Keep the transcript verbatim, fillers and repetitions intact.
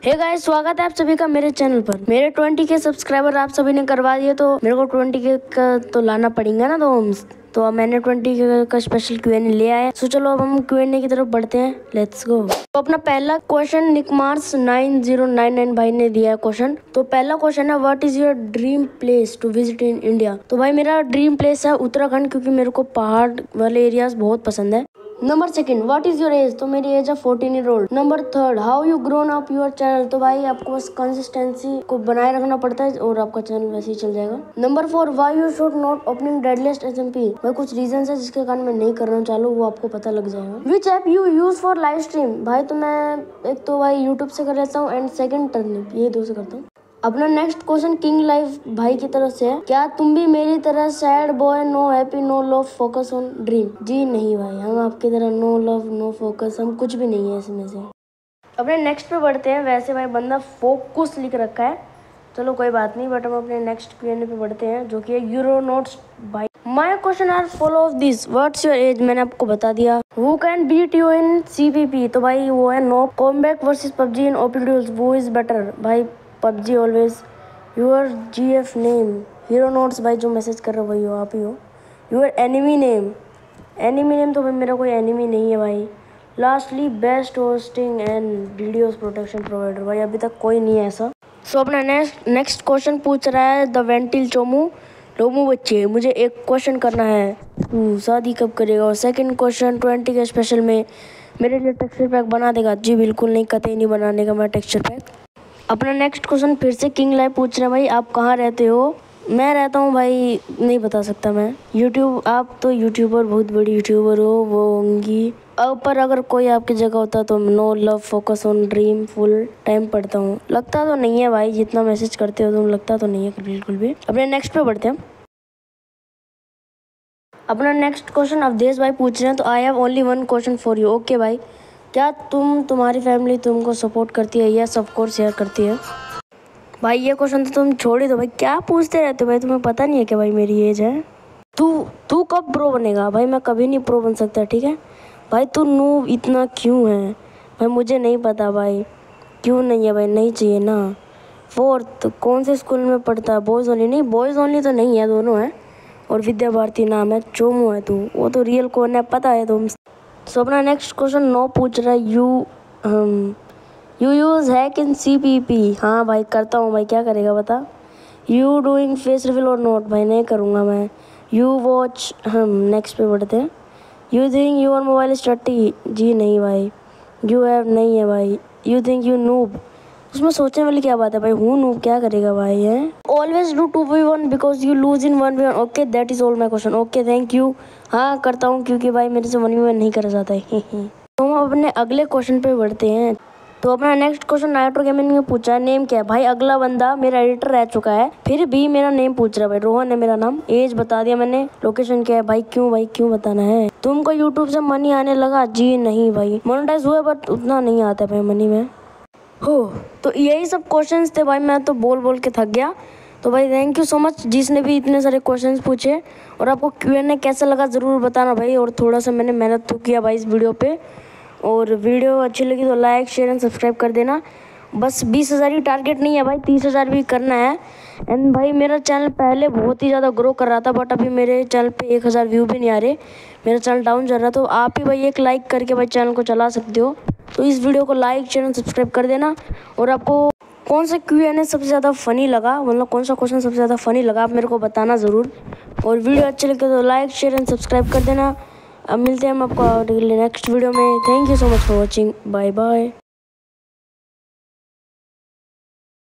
Hey guys, स्वागत है आप सभी का मेरे चैनल पर। मेरे बीस के सब्सक्राइबर आप सभी ने करवा दिए, तो मेरे को बीस के का तो लाना पड़ेगा ना। तो तो अब मैंने बीस के का स्पेशल क्यू एन ए ले आया। सो चलो अब हम क्यू एन ए की तरफ बढ़ते हैं। Let's go. तो अपना पहला क्वेश्चन निकमार्स नाइन जीरो नाइन नाइन भाई ने दिया है क्वेश्चन। तो पहला क्वेश्चन है, what is your dream place to visit in India. तो भाई मेरा ड्रीम प्लेस है उत्तराखंड, क्योंकि मेरे को पहाड़ वाले एरियाज बहुत पसंद है। Number second, what is your age. तो मेरी एज है fourteen year old. Number third, how you grown up your channel. तो भाई आपको बस कंसिस्टेंसी को बनाए रखना पड़ता है और आपका चैनल वैसे ही चल जाएगा। Number four, why you should not opening deadlist S M P. भाई कुछ रीजन है जिसके कारण मैं नहीं कर रहा हूँ चालू, वो आपको पता लग जाएगा। Which app you use for live stream. भाई तो मैं एक तो भाई यूट्यूब से कर लेता हूँ एंड सेकंड टर्निप, ये दो से करता हूँ। अपना नेक्स्ट क्वेश्चन किंग लाइफ भाई की तरफ से है, क्या तुम भी मेरी तरह sad boy, no happy, no love, focus on dream. जी नहीं भाई, हम आपकी तरह नो लव नो फोकस, हम कुछ भी नहीं है इसमें से। अपने नेक्स्ट पे बढ़ते हैं। वैसे भाई बंदा फोकस लिख रखा है, चलो कोई बात नहीं, बट हम अपने नेक्स्ट क्यू एन ए पे बढ़ते हैं जो कि है यूरोनॉट्स भाई। My question are follow of this, what's your age. मैंने आपको बता दिया। Who can beat you in C P P. तो भाई वो है no combat versus PUBG in open duels, वो इज बेटर। भाई PUBG always. Your G F name hero notes, भाई जो मैसेज कर रहे हो वही हो, आप ही हो। Your enemy name, enemy name तो भाई मेरा कोई एनिमी नहीं है भाई। Lastly best hosting and videos protection provider, भाई अभी तक कोई नहीं है ऐसा। सो so, अपना नेक्स्ट नेक्स्ट क्वेश्चन पूछ रहा है द वेंटिल चोमू लोमू बच्चे, मुझे एक क्वेश्चन करना है, तू शादी कब करेगा। और सेकंड क्वेश्चन ट्वेंटी के स्पेशल में मेरे लिए टेक्सचर पैक बना देगा। जी बिल्कुल नहीं, कतई नहीं बनाने का मैं टेक्सचर पैक। अपना नेक्स्ट क्वेश्चन फिर से किंग लाइव पूछ रहे हैं, भाई आप कहाँ रहते हो। मैं रहता हूँ भाई, नहीं बता सकता मैं। यूट्यूब, आप तो यूट्यूबर, बहुत बड़ी यूट्यूबर हो वो होंगी। अब पर अगर कोई आपकी जगह होता तो no love focus on dream full time पढ़ता हूँ। लगता तो नहीं है भाई, जितना मैसेज करते हो तुम, लगता तो नहीं है बिल्कुल भी। अपने नेक्स्ट पे बढ़ते हैं। अपना नेक्स्ट क्वेश्चन अवधेश भाई पूछ रहे हैं, तो I have only one question for you. Okay भाई, क्या तुम तुम्हारी फैमिली तुमको सपोर्ट करती है? यस ऑफ कोर्स शेयर करती है। भाई ये क्वेश्चन तो तुम छोड़ ही दो भाई, क्या पूछते रहते हो भाई, तुम्हें पता नहीं है क्या भाई मेरी एज है। तू तू कब प्रो बनेगा। भाई मैं कभी नहीं प्रो बन सकता, ठीक है भाई। तू नू इतना क्यों है भाई, मुझे नहीं पता भाई, क्यों नहीं है भाई, नहीं चाहिए ना। फोर्थ, कौन से स्कूल में पढ़ता है। बॉयज़ ओनली, नहीं बॉयज़ ओनली तो नहीं है, दोनों है। और विद्या भारती नाम है, चोमू है तू, वो तो रियल कौन है पता है तुम। सो अपना नेक्स्ट क्वेश्चन नो पूछ रहा है, यू हम you use hack in C P P. हाँ भाई करता हूँ भाई, क्या करेगा बता। यू डूइंग फेस रिवील और नोट, भाई नहीं करूँगा मैं। यू वॉच, हम नेक्स्ट पे बढ़ते हैं। You think your mobile study. जी नहीं भाई। यू हैव, नहीं है भाई। यू थिंक यू नूब, उसमें सोचने वाली क्या बात है भाई, हूँ नूब, क्या करेगा भाई है। Always do two v one because you lose in one v one. Okay that is all my question. Okay thank you. हाँ करता हूँ, क्योंकि भाई मेरे से वन वी वन नहीं करा जाता है। तो हम अपने अगले क्वेश्चन पे बढ़ते हैं। तो अपना नेक्स्ट क्वेश्चन नाइट्रो गेमिंग में पूछा है, नेम क्या है। भाई अगला बंदा मेरा एडिटर रह चुका है, फिर भी मेरा नेम पूछ रहा है भाई। रोहन है मेरा नाम, एज बता दिया मैंने, लोकेशन क्या है। भाई क्यों भाई, क्यों बताना है। तुमको यूट्यूब से मनी आने लगा। जी नहीं भाई, मोनेटाइज हुआ बट उतना नहीं आता भाई मनी में हो। तो यही सब क्वेश्चंस थे भाई, मैं तो बोल बोल के थक गया। तो भाई थैंक यू सो मच जिसने भी इतने सारे क्वेश्चंस पूछे। और आपको क्यू एन ए कैसा लगा ज़रूर बताना भाई। और थोड़ा सा मैंने मेहनत तो किया भाई इस वीडियो पे, और वीडियो अच्छी लगी तो लाइक शेयर एंड सब्सक्राइब कर देना। बस बीस हज़ार ही टारगेट नहीं है भाई, तीस हज़ार भी करना है। एंड भाई मेरा चैनल पहले बहुत ही ज़्यादा ग्रो कर रहा था, बट अभी मेरे चैनल पे एक हज़ार व्यू भी नहीं आ रहे, मेरा चैनल डाउन चल रहा है। तो आप ही भाई एक लाइक करके भाई चैनल को चला सकते हो। तो इस वीडियो को लाइक शेयर एंड सब्सक्राइब कर देना। और आपको कौन सा क्यू एन ए सबसे ज़्यादा फ़नी लगा, मतलब कौन सा क्वेश्चन सबसे ज़्यादा फ़नी लगा, आप मेरे को बताना ज़रूर। और वीडियो अच्छी लगे तो लाइक शेयर एंड सब्सक्राइब कर देना। अब मिलते हैं हम आपको नेक्स्ट वीडियो में। Thank you so much for watching, bye bye.